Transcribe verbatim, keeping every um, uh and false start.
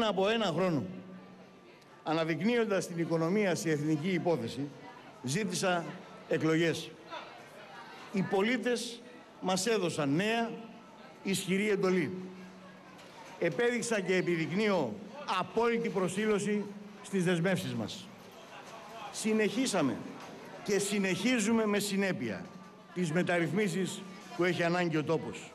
Πριν από ένα χρόνο, αναδεικνύοντας την οικονομία σε εθνική υπόθεση, ζήτησα εκλογές. Οι πολίτες μας έδωσαν νέα, ισχυρή εντολή. Επέδειξα και επιδεικνύω απόλυτη προσήλωση στις δεσμεύσεις μας. Συνεχίσαμε και συνεχίζουμε με συνέπεια τις μεταρρυθμίσεις που έχει ανάγκη ο τόπος.